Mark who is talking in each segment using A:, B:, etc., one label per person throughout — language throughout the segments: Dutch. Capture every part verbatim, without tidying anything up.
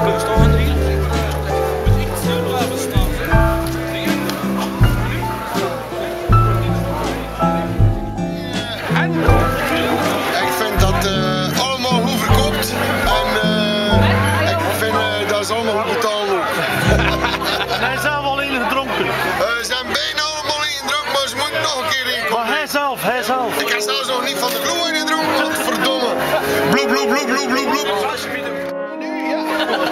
A: Hij is zelf al in gedronken.
B: We uh, zijn bijna allemaal in gedronken, maar ze moeten nog een keer in.
A: Maar hij zelf, hij zelf.
B: Ik heb zelfs nog niet van de gloe in gedronken, wat verdomme. Bloep, bloep, bloep, bloep, bloep, bloep. Nu, ja.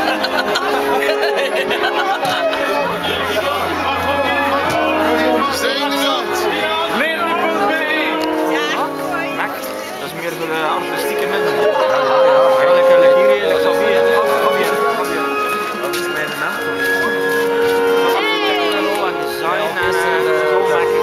B: Zijn er dat?
C: Leerling punt B E. Ja. Mac, dat is meer voor de artistieke mensen. Ja, ik kan hier eerlijk zo hier. Kom hier, kom hier. Dat is mijn naam. Design en zo maken.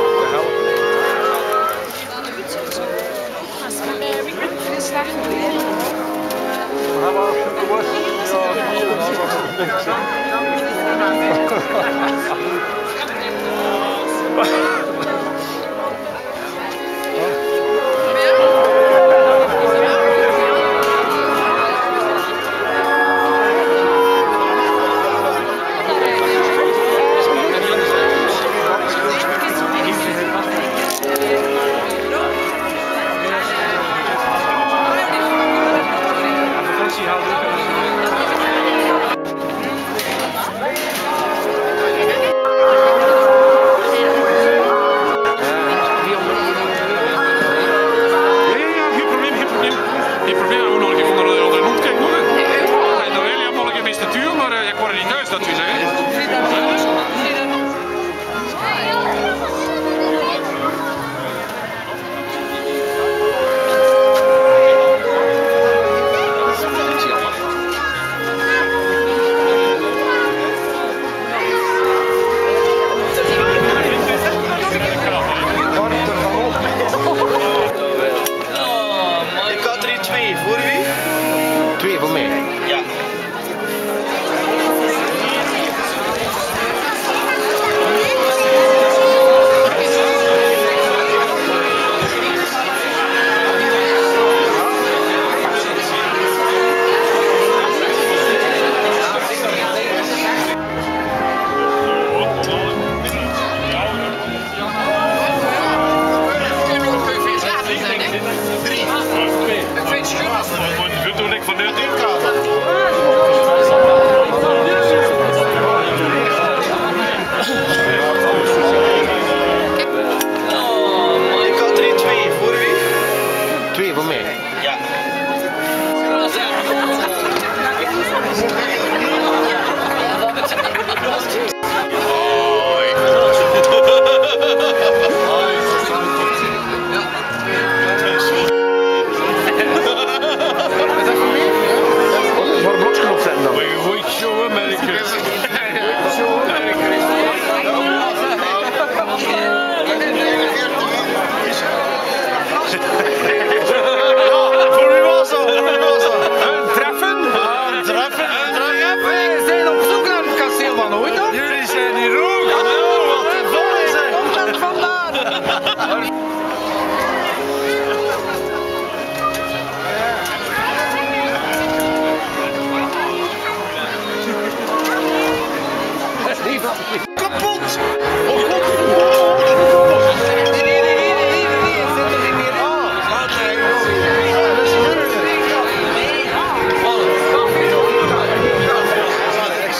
B: Kapot!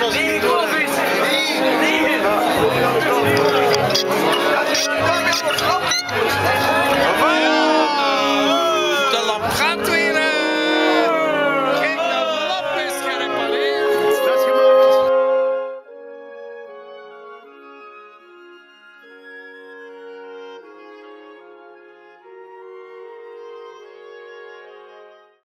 D: Nee,